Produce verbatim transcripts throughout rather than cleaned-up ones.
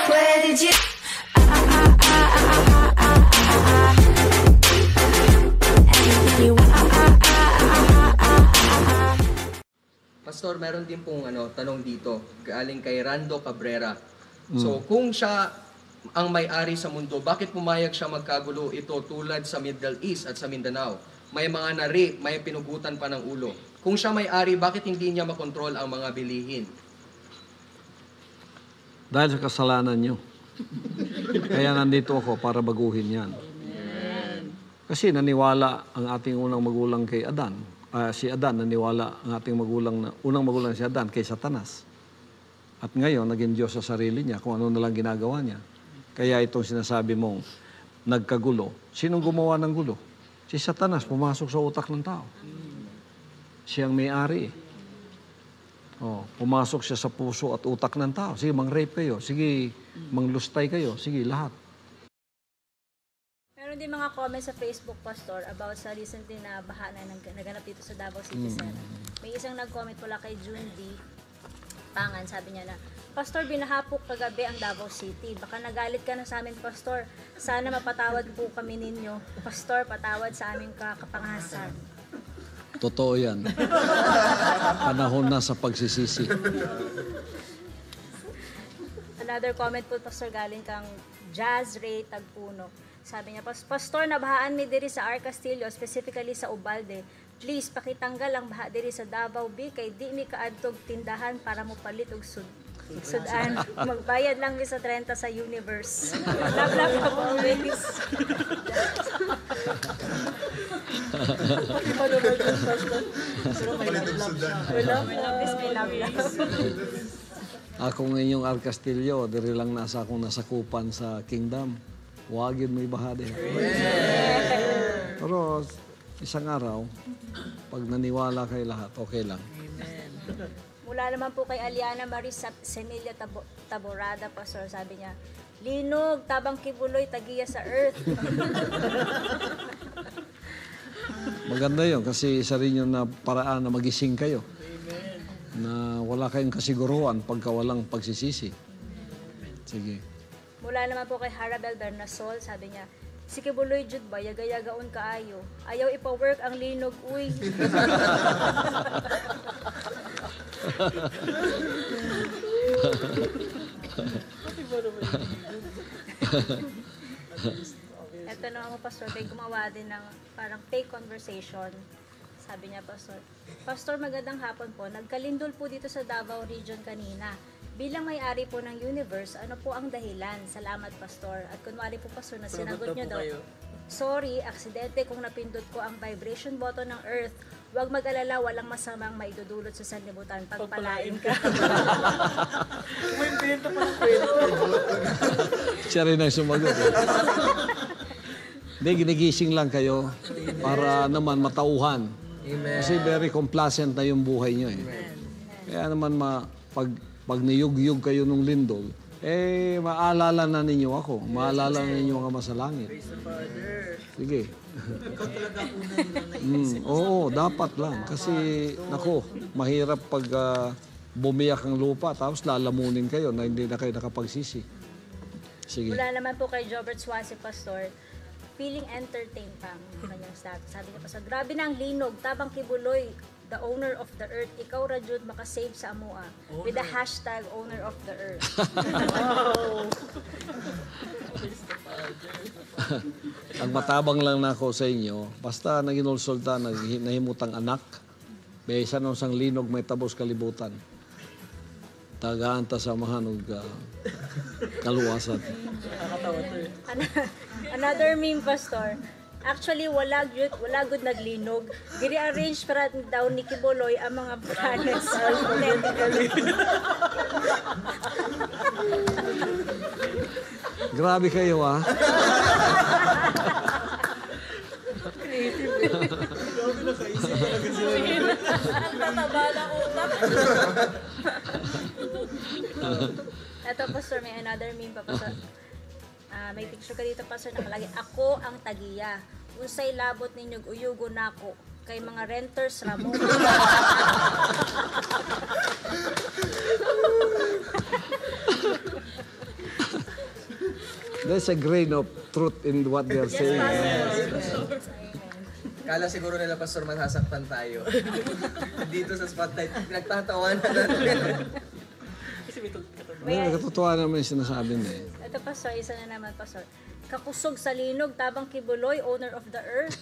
where did you... Pastor, meron din pong ano, tanong dito, galing kay Rando Cabrera. So, kung siya ang may-ari sa mundo, bakit pumayag siya magkagulo ito tulad sa Middle East at sa Mindanao? May mga na-rape, may pinugutan pa ng ulo. Kung siya may-ari, bakit hindi niya makontrol ang mga bilihin? Dahil sa kasalanan nyo. Kaya nandito ako para baguhin yan. Kasi naniwala ang ating unang magulang kay Adan. Uh, si Adan, naniwala ang ating magulang, na, unang magulang si Adan kay Satanas. At ngayon, naging Diyos sa sarili niya kung ano na lang ginagawa niya. Kaya itong sinasabi mong nagkagulo, sinong gumawa ng gulo? Si Satanas, pumasok sa utak ng tao. Siyang may-ari. Oh, pumasok siya sa puso at utak ng tao. Sige, mang-rape kayo. Sige, manglustay kayo. Sige, lahat. Meron din mga comments sa Facebook, Pastor, about sa recently na baha na naganap dito sa Davao City Center. Mm. May isang nag-comment pala kay June D. Pangan, sabi niya na, Pastor, binahapok kagabi ang Davao City. Baka nagalit ka na sa amin, Pastor. Sana mapatawad po kami ninyo. Pastor, patawad sa aming kapangasan. Totoo yan. Panahon na sa pagsisisi. Another comment po, Pastor, galing kang Jazz Ray Tagpuno. Sabi niya, Pastor, nabahaan mi diri sa R. Castillo, specifically sa Ubalde. Please, pakitanggal ang baha diri sa Davao B, kay di mi kaadtog tindahan para mo palit og sud. Sudan. Magbayad lang mi sa thirty sa Universe. Love, love, love always. Ako ngayong R. Castillo, diri lang nasa akong nasakupan sa Kingdom. Huwag yun may baha din. Pero isang araw, pag naniwala kay lahat, okay lang. Mula naman po kay Aliana Marisa Senilia Tabo Taborada, Pastor, sabi niya, linog, tabang kibuloy, tagiya sa earth. Maganda yun kasi isa rin yun na paraan na magising kayo. Na wala kayong kasiguruhan pagka walang pagsisisi. Sige. Mula naman po kay Harabel Bernasol, sabi niya, si Kibuloy Jud ba, yaga-yagaon kaayo. Ayaw ipa-work ang linog, uy. Ito na ako, Pastor, may gumawa din ng parang fake conversation. Sabi niya, Pastor, Pastor, magandang hapon po. Nagkalindol po dito sa Davao Region kanina. Bilang may-ari po ng Universe, ano po ang dahilan? Salamat, Pastor. At kunwari po, Pastor, na sinagot niyo daw, sorry, aksidente kung napindot ko ang vibration button ng Earth. Huwag mag-alala, walang masamang maidudulot sa sanlibutan. Pagpalain ka. Kwento pa ng kwento. Siya rin ang sumagot. Hindi, ginigising lang kayo para naman matauhan. Amen. Kasi very complacent na yung buhay nyo eh. Kaya naman ma, pag Pag niyug-yug kayo nung lindol, eh, maalala na ninyo ako. Maalala na ninyo ang Ama sa Langit. Sige. Ikaw talaga una nila mm, naisip. Oo, dapat lang. Kasi, nako, mahirap pag uh, bumiyak ang lupa, tapos lalamunin kayo na hindi na kayo nakapagsisi. Sige. Mula naman po kay Jobert Swasi, Pastor, feeling entertained pa ang kanyang status. Sabi niya, Pastor, grabe na ang linog, tabang kibuloy, the owner of the earth, ikaw Rajud makasave sa amoa with the hashtag owner of the earth. Wow! Ang matabang lang na ako sa inyo, basta naginulsulta, nahimutang anak, may isa nung sang linog may tabos kalibutan. Tagaan ta samahan og uh, kaluwasan. Nakakatawa to eh. Another meme, Pastor. Actually, wala good, wala good naglinog. Giri-arrange para daw ni Kibuloy ang mga planets. Grabe kayo, ah. Grabe na kaisip talaga sila. Ang tataba na utak. Ito, Pastor, may another meme pa, Pastor. Uh, may picture ka dito, Pastor, nakalagay, ako ang tagiya. Unsay labot ninyo, uyugo nako. Kay mga renters, ramo. There's a grain of truth in what they're saying. Kala siguro nila, Pastor, masasaktan tayo. Dito sa spotlight, nagtatawanan natin. Kasi may katabi. May katotohanan naman yung sinasabi niya eh. Ito, Pastor, isa na naman, Pastor. Kakusog sa linog, tabang kibuloy, owner of the earth.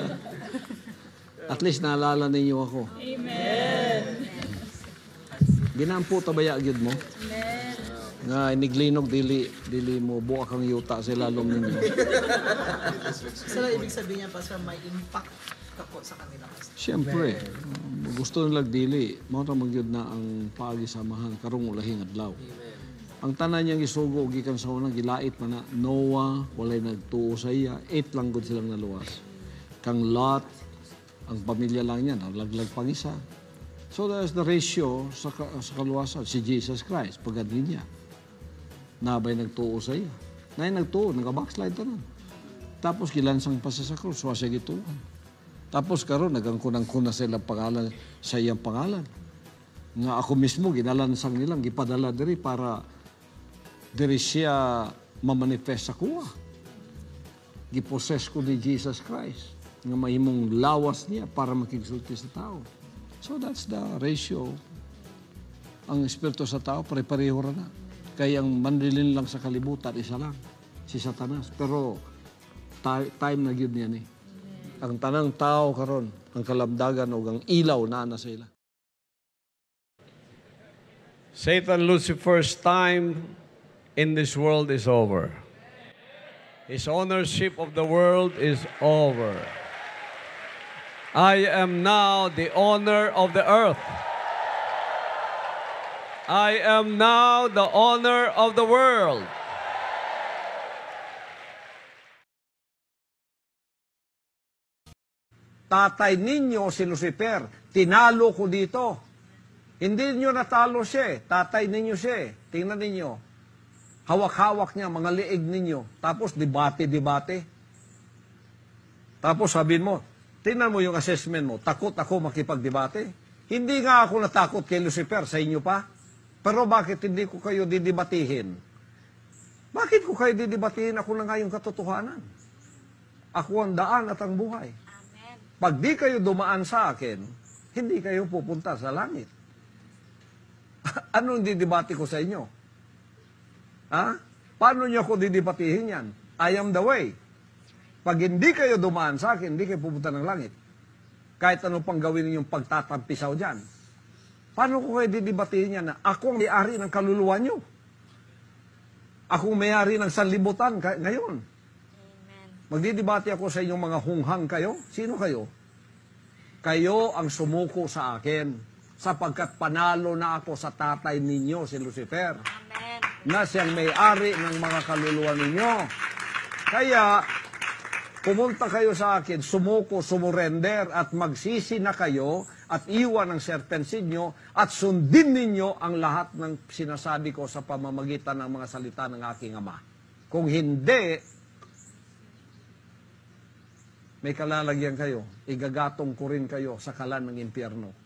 At least naalala ninyo ako. Amen. Ginampo tabaya agad mo. Amen. Nga iniglinog dili dili mo buwa kang yuta sa lalom ninyo. Sa ibig sabihin niya, Pastor, may impact ako sa kanila, Pastor. Siyempre, uh, gusto nila dili, mao ra magyud na ang pagisamahan karong ulahing adlaw. Ang tanan niyang isugo gikan sa unang gilait man na Noah, walay nagtuo sa iya, eight lang gud silang naluwas. Kang Lot, ang pamilya lang niya, nalaglag pang isa. So there's the ratio sa, sa kaluwasan. Si Jesus Christ, pagkadli niya. Nabay nagtuo sa iya. Nay nagtuo, nag-backslide ta nun. Tapos gilansang pa sa krus, wa siya gituan. Tapos karon nagangkunang-kuna sa ilang pangalan, sa iyang pangalan. Nga ako mismo, ginalansang nilang, gipadala diri para diri siya mamanifest sa kuwa. Giposes ko ni Jesus Christ nga mahimong lawas niya para makigsulti sa tao. So that's the ratio. Ang espiritu sa tao, pare-pareho na. Kaya ang mandilin lang sa kalibutan, isa lang, si Satanas. Pero time na yun yan eh. Ang tanang tao karon, ang kalamdagan o ang ilaw na na sila. Satan Lucifer's time in this world is over. His ownership of the world is over. I am now the owner of the earth. I am now the owner of the world. Tatay ninyo si Lucifer, tinalo ko dito. Hindi niyo natalo siya, tatay ninyo siya. Tingnan ninyo. Hawak-hawak niya, mga liig ninyo. Tapos debate-debate. Tapos sabihin mo, tingnan mo yung assessment mo, takot ako makipagdebate. Hindi nga ako natakot kay Lucifer, sa inyo pa. Pero bakit hindi ko kayo didebatihin? Bakit ko kayo didebatihin? Ako na nga yung katotohanan. Ako ang daan at ang buhay. Amen. Pag di kayo dumaan sa akin, hindi kayo pupunta sa langit. Anong didebate ko sa inyo? Ha? Paano niyo ako didebatihin yan? I am the way. Pag hindi kayo dumaan sa akin, hindi kayo pupunta ng langit. Kahit ano pang gawin ninyong pagtatampisaw dyan. Paano ko kayo didebatihin yan na ako ang may-ari ng kaluluwa nyo? Ako ang may-ari ng sanlibutan ngayon. Amen. Magdidebate ako sa inyong mga hunghang kayo. Sino kayo? Kayo ang sumuko sa akin sapagkat panalo na ako sa tatay ninyo, si Lucifer. Amen. Na siyang may-ari ng mga kaluluwa ninyo. Kaya, pumunta kayo sa akin, sumuko, sumurender, at magsisi na kayo, at iwan ang serpensin nyo, at sundin ninyo ang lahat ng sinasabi ko sa pamamagitan ng mga salita ng aking Ama. Kung hindi, may kalalagyan kayo, igagatong ko rin kayo sa kalan ng impyerno.